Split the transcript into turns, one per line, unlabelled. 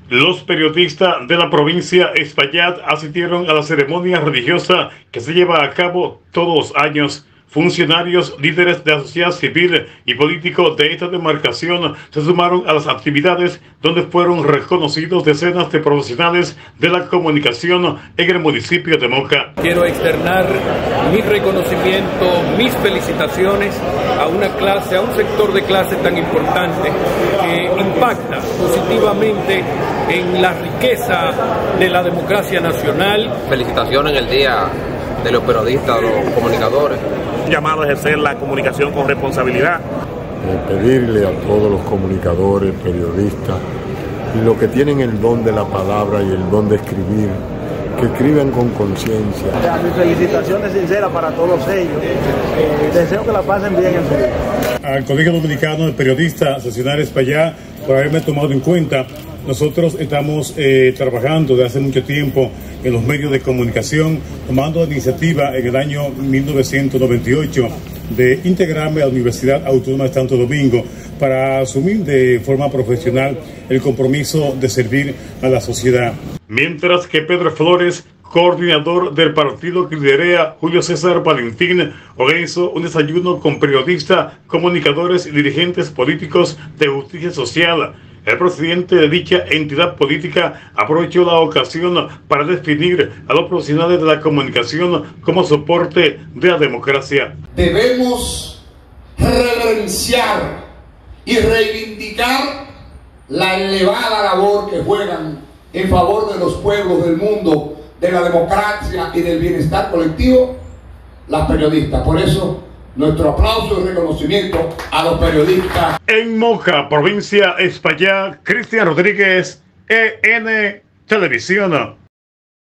Los periodistas de la provincia de Espaillat asistieron a la ceremonia religiosa que se lleva a cabo todos los años. Funcionarios, líderes de la sociedad civil y políticos de esta demarcación se sumaron a las actividades donde fueron reconocidos decenas de profesionales de la comunicación en el municipio de Moca.
Quiero externar mi reconocimiento, mis felicitaciones a una clase, a un sector de clase tan importante que impacta positivamente en la riqueza de la democracia nacional.
Felicitaciones en el Día de los Periodistas, de los Comunicadores.
Llamado a ejercer la comunicación con responsabilidad.
Pedirle a todos los comunicadores, periodistas, los que tienen el don de la palabra y el don de escribir, que escriban con conciencia.
Mis felicitaciones sinceras para todos ellos. Deseo que la pasen bien en su vida.
Al Colegio Dominicano de Periodistas Seccional Espaillat por haberme tomado en cuenta. Nosotros estamos trabajando desde hace mucho tiempo en los medios de comunicación, tomando la iniciativa en el año 1998 de integrarme a la Universidad Autónoma de Santo Domingo para asumir de forma profesional el compromiso de servir a la sociedad. Mientras que Pedro Flores, coordinador del partido que lidera Julio César Valentín, organizó un desayuno con periodistas, comunicadores y dirigentes políticos de justicia social. El presidente de dicha entidad política aprovechó la ocasión para definir a los profesionales de la comunicación como soporte de la democracia.
Debemos reverenciar y reivindicar la elevada labor que juegan en favor de los pueblos del mundo, de la democracia y del bienestar colectivo, las periodistas. Por eso, nuestro aplauso y reconocimiento a los periodistas.
En Moca, provincia de Espaillat, Cristian Rodríguez, EN Televisión.